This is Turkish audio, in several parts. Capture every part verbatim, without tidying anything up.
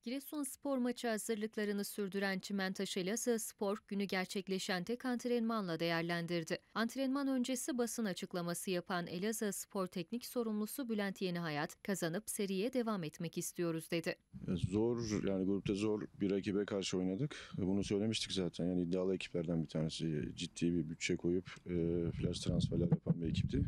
Giresunspor maçı hazırlıklarını sürdüren Çimentaş Elazığspor günü gerçekleşen tek antrenmanla değerlendirdi. Antrenman öncesi basın açıklaması yapan Elazığspor teknik sorumlusu Bülent Yenihayat, kazanıp seriye devam etmek istiyoruz dedi. Zor, yani grupta zor bir rakibe karşı oynadık. Bunu söylemiştik zaten. Yani iddialı ekiplerden bir tanesi. Ciddi bir bütçe koyup e, flash transferler yapan bir ekipti.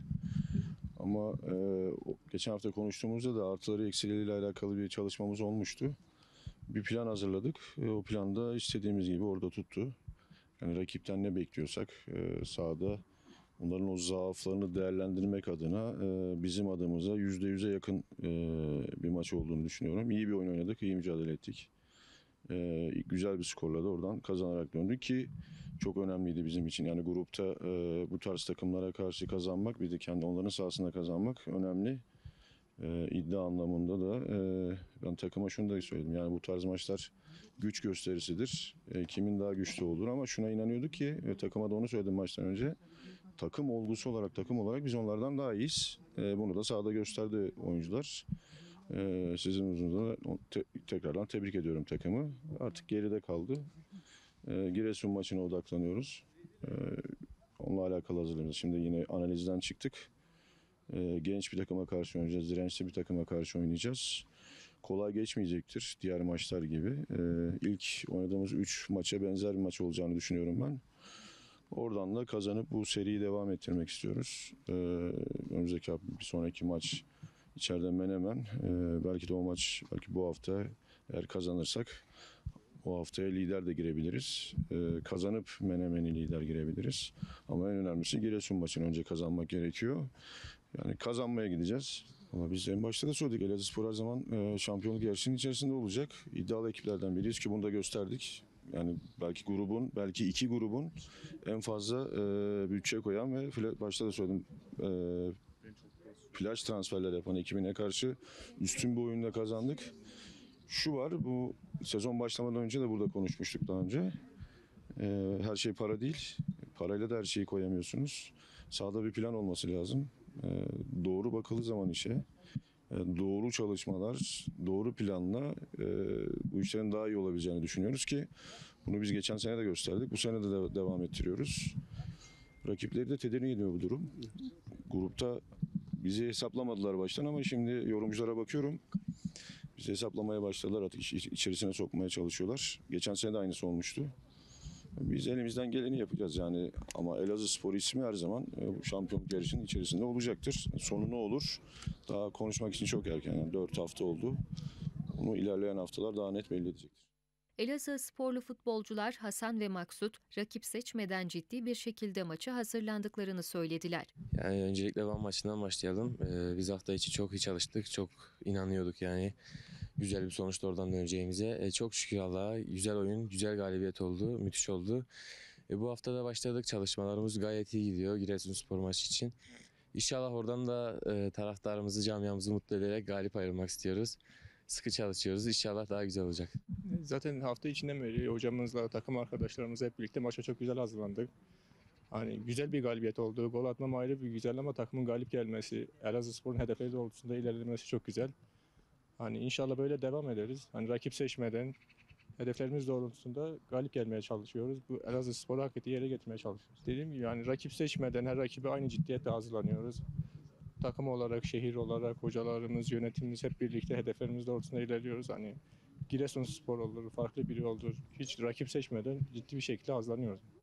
Ama e, geçen hafta konuştuğumuzda da artıları eksileriyle alakalı bir çalışmamız olmuştu. Bir plan hazırladık. E, o planda istediğimiz gibi orada tuttu. Yani rakipten ne bekliyorsak e, sahada onların o zaaflarını değerlendirmek adına e, bizim adımıza yüzde yüze yakın e, bir maç olduğunu düşünüyorum. İyi bir oyun oynadık, iyi mücadele ettik. E, güzel bir skorla da oradan kazanarak döndük ki çok önemliydi bizim için. Yani grupta e, bu tarz takımlara karşı kazanmak, bir de kendi onların sahasında kazanmak önemli. E, iddia anlamında da e, ben takıma şunu da söyledim. Yani bu tarz maçlar güç gösterisidir. E, kimin daha güçlü olur ama şuna inanıyorduk ki e, takıma da onu söyledim maçtan önce. Takım olgusu olarak, takım olarak biz onlardan daha iyiyiz. E, bunu da sahada gösterdi oyuncular. E, sizin huzurunuzda te, tekrardan tebrik ediyorum takımı. Artık geride kaldı. E, Giresun maçına odaklanıyoruz. E, onunla alakalı hazırlanıyoruz. Şimdi yine analizden çıktık. E, genç bir takıma karşı oynayacağız. Dirençli bir takıma karşı oynayacağız. Kolay geçmeyecektir diğer maçlar gibi. E, ilk oynadığımız üç maça benzer bir maç olacağını düşünüyorum ben. Oradan da kazanıp bu seriyi devam ettirmek istiyoruz. Ee, önümüzdeki bir sonraki maç içeride Menemen. Ee, belki de o maç, belki bu hafta eğer kazanırsak o haftaya lider de girebiliriz. Ee, kazanıp Menemen'i lider girebiliriz. Ama en önemlisi Giresun maçını önce kazanmak gerekiyor. Yani kazanmaya gideceğiz. Ama biz en başta da söyledik. Elazığspor her zaman e, şampiyonluk yarışının içerisinde olacak. İddialı ekiplerden biriyiz ki bunu da gösterdik. Yani belki grubun, belki iki grubun en fazla e, bütçe koyan ve başta da söyledim e, plaj transferler yapan ekibine karşı üstün bir oyunda kazandık. Şu var, bu sezon başlamadan önce de burada konuşmuştuk daha önce. E, her şey para değil. Parayla da her şeyi koyamıyorsunuz. Sahada bir plan olması lazım. E, doğru bakıldığı zaman işe. Doğru çalışmalar, doğru planla e, bu işlerin daha iyi olabileceğini düşünüyoruz ki bunu biz geçen sene de gösterdik. Bu sene de, de devam ettiriyoruz. Rakipleri de tedirgin ediyor bu durum. Grupta bizi hesaplamadılar baştan ama şimdi yorumculara bakıyorum. Bizi hesaplamaya başladılar, artık içerisine sokmaya çalışıyorlar. Geçen sene de aynısı olmuştu. Biz elimizden geleni yapacağız yani, ama Elazığspor ismi her zaman bu şampiyonluk yarışının içerisinde olacaktır. Sonu ne olur? Daha konuşmak için çok erken. Yani dört hafta oldu. Bunu ilerleyen haftalar daha net belli edecektir. Elazığsporlu futbolcular Hasan ve Maksut rakip seçmeden ciddi bir şekilde maça hazırlandıklarını söylediler. Yani öncelikle Van maçından başlayalım. Ee, biz hafta içi çok iyi çalıştık. Çok inanıyorduk yani. Güzel bir sonuçta oradan döneceğimize. Ee, çok şükür Allah'a güzel oyun, güzel galibiyet oldu. Müthiş oldu. Ee, bu hafta da başladık. Çalışmalarımız gayet iyi gidiyor Giresunspor maçı için. İnşallah oradan da e, taraftarımızı, camiamızı mutlu ederek galip ayrılmak istiyoruz. Sıkı çalışıyoruz. İnşallah daha güzel olacak. Zaten hafta içinden beri hocamızla, takım arkadaşlarımızla hep birlikte maça çok güzel hazırlandık. Hani güzel bir galibiyet oldu. Gol atmam ayrı bir güzel ama takımın galip gelmesi, Elazığspor'un hedefleri doğrultusunda ilerlemesi çok güzel. Hani inşallah böyle devam ederiz. Hani rakip seçmeden hedeflerimiz doğrultusunda galip gelmeye çalışıyoruz. Bu Elazığspor'u hak ettiği yere getirmeye çalışıyoruz. Dediğim gibi yani rakip seçmeden her rakibe aynı ciddiyetle hazırlanıyoruz. Takım olarak, şehir olarak, hocalarımız, yönetimimiz hep birlikte hedeflerimiz doğrultusunda ilerliyoruz. Hani Giresunspor olur, farklı biri olur. Hiç rakip seçmeden ciddi bir şekilde hazırlanıyoruz.